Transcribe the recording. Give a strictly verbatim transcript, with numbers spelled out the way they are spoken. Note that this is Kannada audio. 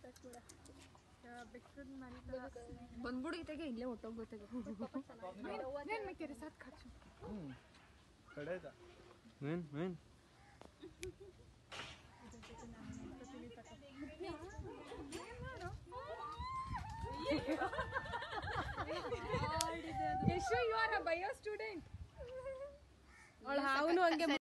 ಬಂದ್ಬಿಡು ಇತೆಗೆ ಇಲ್ಲೇ ಹೊಟ್ಟೋಗ್ಬೇತಾಗೆ ಸಾತ್ ಖರ್ಚು ಕಡೆದ ವೇನ್ ವೇನ್ Yashu you are a bio student ಅವನು ಹಂಗೆ